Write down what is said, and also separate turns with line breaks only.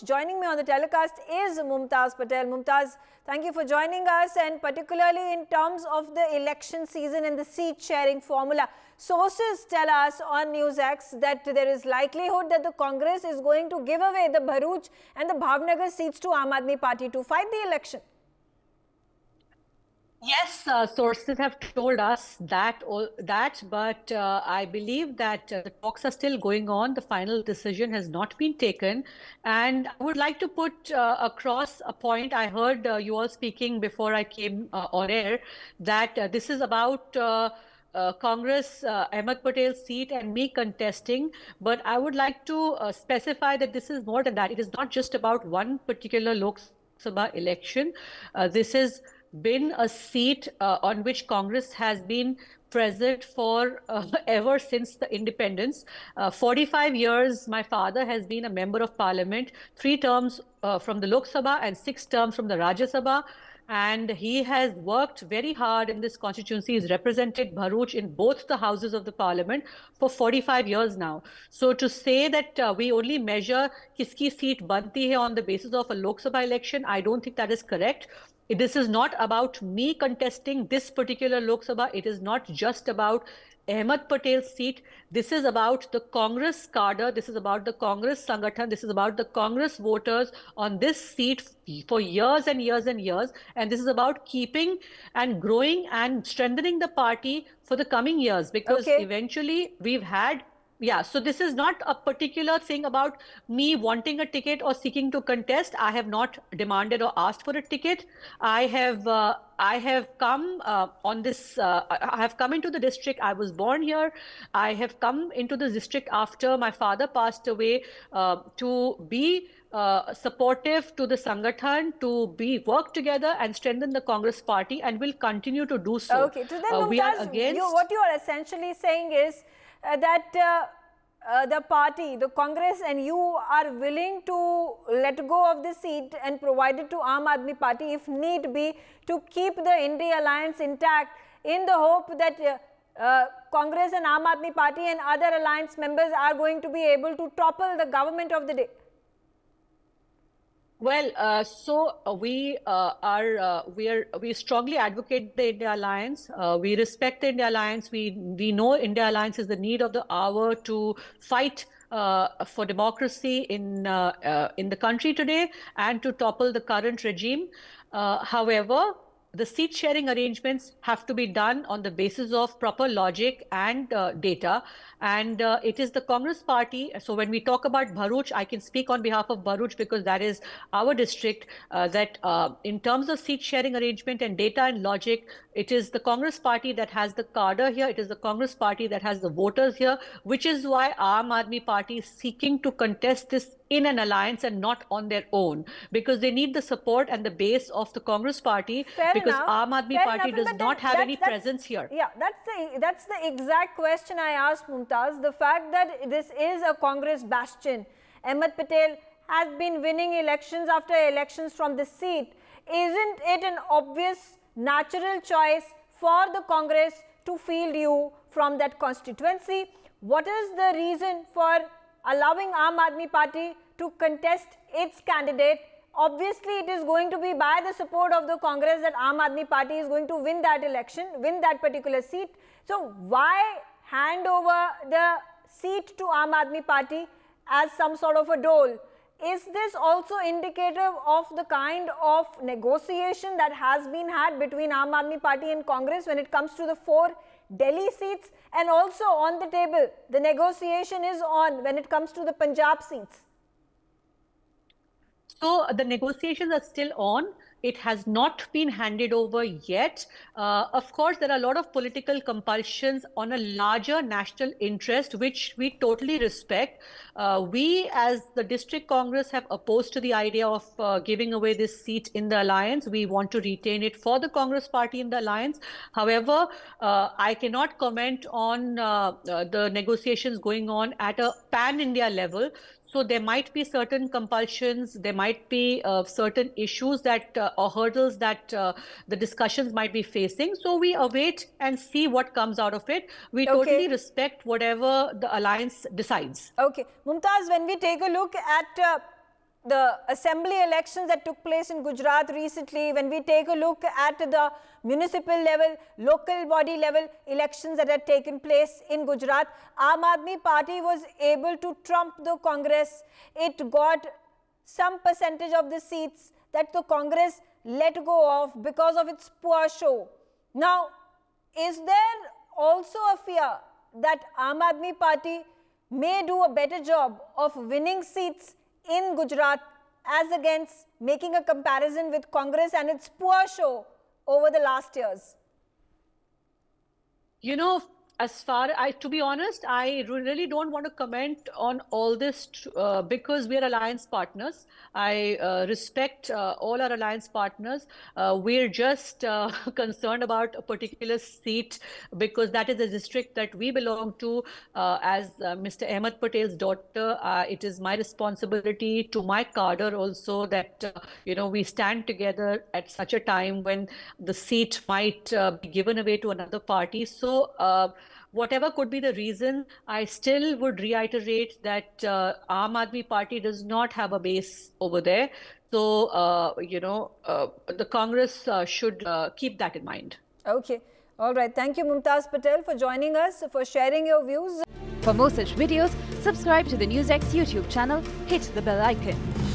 Bharuch. Joining me on the telecast is Mumtaz Patel. Mumtaz, thank you for joining us, and particularly in terms of the election season and the seat sharing formula. Sources tell us on NewsX that there is likelihood that the Congress is going to give away the Bharuch and the Bhavnagar seats to Aam Aadmi Party to fight the election.
Yes, sources have told us that, but I believe that the talks are still going on. The final decision has not been taken. And I would like to put across a point. I heard you all speaking before I came on air that this is about Congress, Ahmed Patel's seat and me contesting. But I would like to specify that this is more than that. It is not just about one particular Lok Sabha election. This is been a seat on which Congress has been present for ever since the independence. 45 years, my father has been a member of parliament, 3 terms from the Lok Sabha and 6 terms from the Rajya Sabha. And he has worked very hard in this constituency. He's represented Bharuch in both the houses of the parliament for 45 years now. So to say that we only measure kiski seat banti hai on the basis of a Lok Sabha election, I don't think that is correct. This is not about me contesting this particular Lok Sabha. It is not just about Ahmed Patel's seat. This is about the Congress cadre. This is about the Congress Sangathan. This is about the Congress voters on this seat for years and years and years. And this is about keeping and growing and strengthening the party for the coming years, because eventually we've had so this is not a particular thing about me wanting a ticket or seeking to contest. I have not demanded or asked for a ticket. I have come on this. I have come into the district. I was born here. I have come into the district after my father passed away to be supportive to the Sangathan, to work together and strengthen the Congress party, and will continue to do so.
Okay, so then what you are essentially saying is that the party, the Congress and you are willing to let go of the seat and provide it to Aam Aadmi Party if need be, to keep the India alliance intact, in the hope that Congress and Aam Aadmi Party and other alliance members are going to be able to topple the government of the day.
Well, so we strongly advocate the India Alliance. We respect the India Alliance. We know India Alliance is the need of the hour to fight for democracy in the country today and to topple the current regime. However, the seat sharing arrangements have to be done on the basis of proper logic and data. And it is the Congress party. So when we talk about Bharuch, I can speak on behalf of Bharuch because that is our district, that in terms of seat sharing arrangement and data and logic, it is the Congress party that has the cadre here. It is the Congress party that has the voters here, which is why Aam Aadmi Party is seeking to contest this in an alliance and not on their own, because they need the support and the base of the Congress party. Because Aam Aadmi Party does not have any presence here.
Yeah, that's the exact question I asked Mumtaz. The fact that this is a Congress bastion, Ahmed Patel has been winning elections after elections from the seat. Isn't it an obvious, natural choice for the Congress to field you from that constituency? What is the reason for allowing Aam Aadmi Party to contest its candidate? Obviously, it is going to be by the support of the Congress that Aam Aadmi Party is going to win that election, win that particular seat. So why hand over the seat to Aam Aadmi Party as some sort of a dole? Is this also indicative of the kind of negotiation that has been had between Aam Aadmi Party and Congress when it comes to the 4 Delhi seats? And also on the table, the negotiation is on when it comes to the Punjab seats.
So the negotiations are still on. It has not been handed over yet. Of course, there are a lot of political compulsions on a larger national interest, which we totally respect. We, as the district Congress, have opposed to the idea of giving away this seat in the alliance. We want to retain it for the Congress party in the alliance. However, I cannot comment on the negotiations going on at a pan-India level. So there might be certain compulsions, there might be certain issues that or hurdles that the discussions might be facing. So we await and see what comes out of it. We totally respect whatever the alliance decides.
Okay. Mumtaz, when we take a look at the assembly elections that took place in Gujarat recently, when we take a look at the municipal level, local body level elections that had taken place in Gujarat, Aam Aadmi Party was able to trump the Congress. It got some percentage of the seats that the Congress let go of because of its poor show. Now, is there also a fear that Aam Aadmi Party may do a better job of winning seats in Gujarat as against making a comparison with Congress and its poor show over the last years?
You know, to be honest, I really don't want to comment on all this because we are alliance partners. I respect all our alliance partners. We're just concerned about a particular seat because that is the district that we belong to. As Mr. Ahmed Patel's daughter, it is my responsibility to my cadre also that, we stand together at such a time when the seat might be given away to another party. So, whatever could be the reason, I still would reiterate that Aam Aadmi Party does not have a base over there. So, the Congress should keep that in mind.
Okay. All right. Thank you, Mumtaz Patel, for joining us, for sharing your views.
For more such videos, subscribe to the NewsX YouTube channel, hit the bell icon.